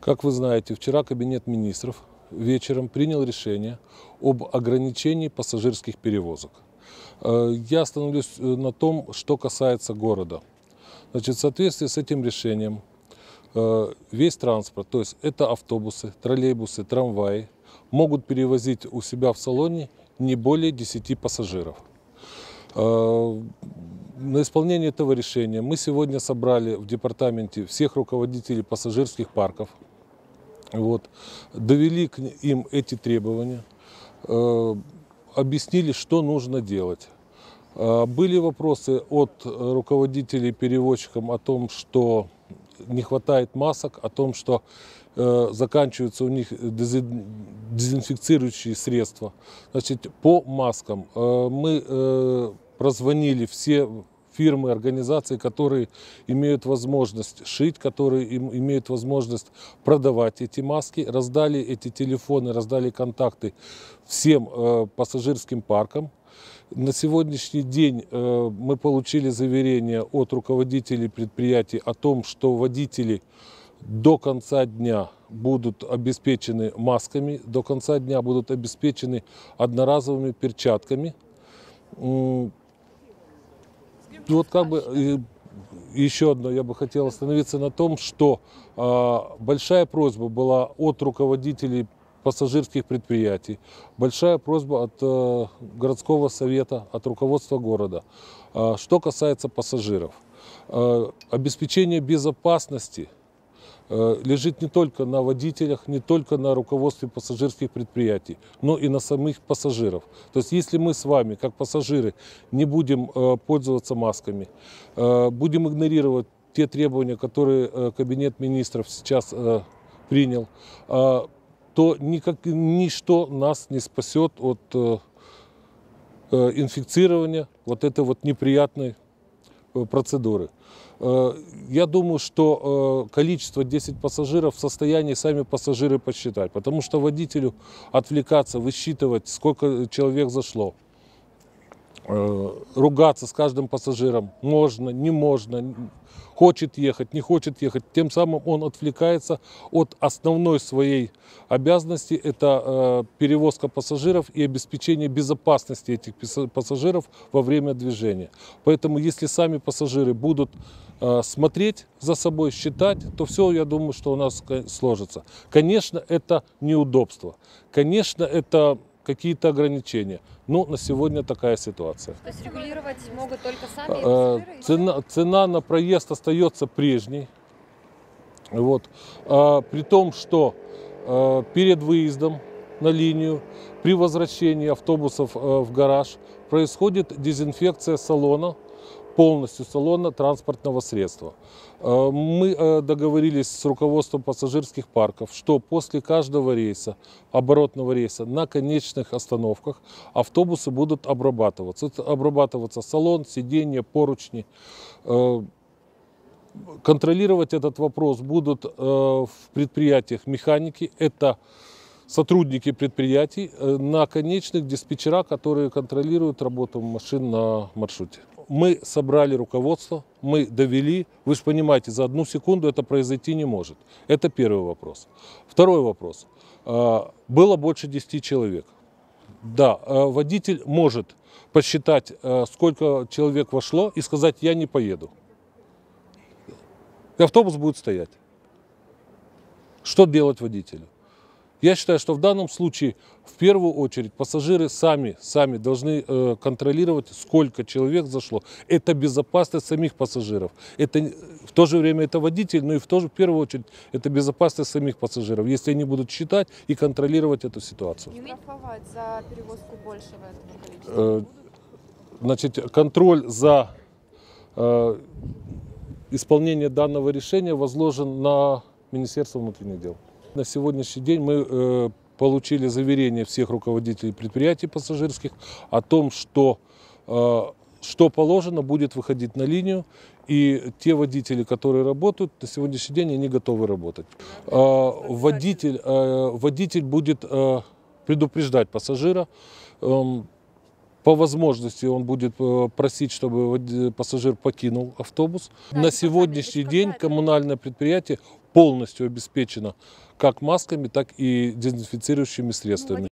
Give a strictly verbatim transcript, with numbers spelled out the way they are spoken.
Как вы знаете, вчера Кабинет министров вечером принял решение об ограничении пассажирских перевозок. Я остановлюсь на том, что касается города. Значит, в соответствии с этим решением весь транспорт, то есть это автобусы, троллейбусы, трамваи, могут перевозить у себя в салоне не более десяти пассажиров. На исполнение этого решения мы сегодня собрали в департаменте всех руководителей пассажирских парков, вот, довели к им эти требования, объяснили, что нужно делать. Были вопросы от руководителей перевозчиков о том, что не хватает масок, о том, что э, заканчиваются у них дезинфицирующие средства. Значит, по маскам э, мы э, прозвонили все фирмы, организации, которые имеют возможность шить, которые им, имеют возможность продавать эти маски, раздали эти телефоны, раздали контакты всем э, пассажирским паркам. На сегодняшний день э, мы получили заверение от руководителей предприятий о том, что водители до конца дня будут обеспечены масками, до конца дня будут обеспечены одноразовыми перчатками. Вот как бы еще одно я бы хотел остановиться на том, что э, большая просьба была от руководителей пассажирских предприятий, большая просьба от э, городского совета, от руководства города. Э, что касается пассажиров, э, обеспечение безопасности э, лежит не только на водителях, не только на руководстве пассажирских предприятий, но и на самих пассажиров. То есть если мы с вами, как пассажиры, не будем э, пользоваться масками, э, будем игнорировать те требования, которые э, Кабинет министров сейчас э, принял, э, то никак, ничто нас не спасет от э, э, инфицирования вот этой вот неприятной э, процедуры. Э, я думаю, что э, количество десять пассажиров в состоянии сами пассажиры посчитать, потому что водителю отвлекаться, высчитывать, сколько человек зашло, э, ругаться с каждым пассажиром можно, не можно, хочет ехать, не хочет ехать, тем самым он отвлекается от основной своей обязанности, это э, перевозка пассажиров и обеспечение безопасности этих пассажиров во время движения. Поэтому если сами пассажиры будут э, смотреть за собой, считать, то все, я думаю, что у нас сложится. Конечно, это неудобство, конечно, это какие-то ограничения. Но на сегодня такая ситуация. То есть регулировать могут только сами пассажиры? Цена, цена на проезд остается прежней. Вот. А, при том, что а, перед выездом на линию, при возвращении автобусов а, в гараж происходит дезинфекция салона, полностью салона транспортного средства. Мы договорились с руководством пассажирских парков, что после каждого рейса, оборотного рейса, на конечных остановках автобусы будут обрабатываться. Обрабатываться салон, сиденья, поручни. Контролировать этот вопрос будут в предприятиях механики. Это сотрудники предприятий, на конечных диспетчера, которые контролируют работу машин на маршруте. Мы собрали руководство, мы довели. Вы же понимаете, за одну секунду это произойти не может. Это первый вопрос. Второй вопрос. Было больше десяти человек. Да, водитель может посчитать, сколько человек вошло, и сказать: я не поеду. И автобус будет стоять. Что делать водителю? Я считаю, что в данном случае в первую очередь пассажиры сами, сами должны э, контролировать, сколько человек зашло. Это безопасность самих пассажиров. Это, в то же время это водитель, но и в, то же, в первую очередь это безопасность самих пассажиров, если они будут считать и контролировать эту ситуацию. Не штрафовать за перевозку большего этого количества? Э, значит, контроль за э, исполнение данного решения возложен на Министерство внутренних дел. На сегодняшний день мы э, получили заверение всех руководителей предприятий пассажирских о том, что, э, что положено, будет выходить на линию, и те водители, которые работают, на сегодняшний день они готовы работать. Э, водитель, э, водитель будет э, предупреждать пассажира. Э, По возможности он будет просить, чтобы пассажир покинул автобус. На сегодняшний день коммунальное предприятие полностью обеспечена как масками, так и дезинфицирующими средствами.